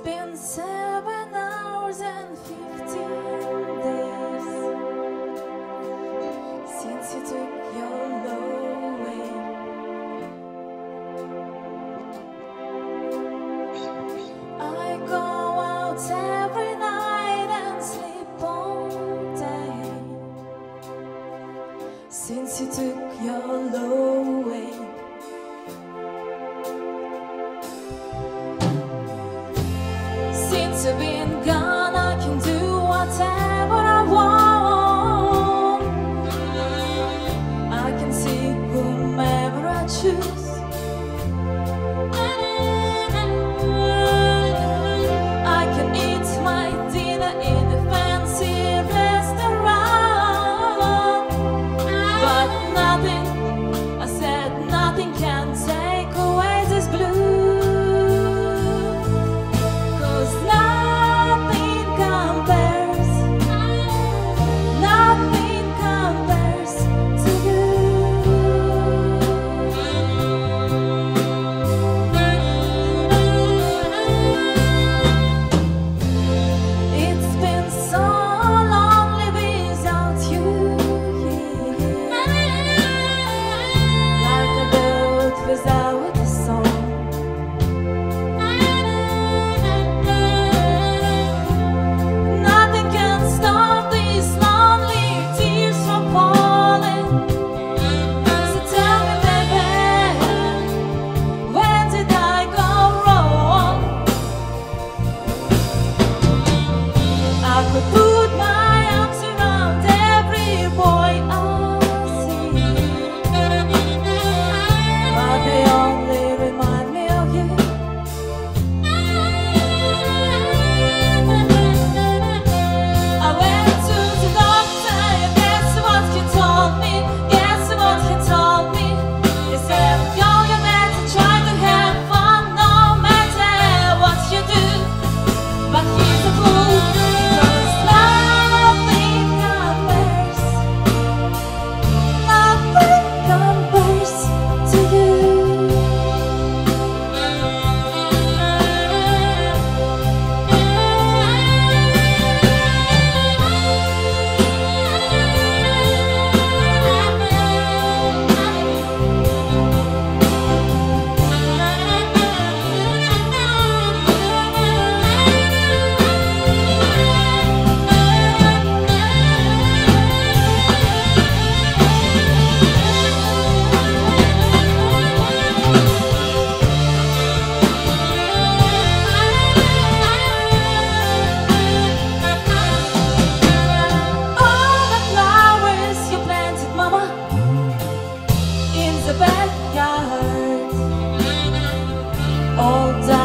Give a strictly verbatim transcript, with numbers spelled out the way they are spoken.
been seven hours and fifteen days since you took your love away. I go out every night and sleep all day since you took your love away. Since you've been gone, I can do whatever I want. I can see whomever I choose. I can eat my dinner in a fancy restaurant, but nothing, I said nothing can take away this blue. Without a song, nothing can stop these lonely tears from falling. So tell me, baby, when did I go wrong? I could put my arms around every boy I see, they only remind me of you. I went to the doctor, and guess what he told me? Guess what he told me? He said, go your man to try to have fun no matter what you do. But he's a fool, 'cause nothing compares, nothing compares to you. Backyard all day.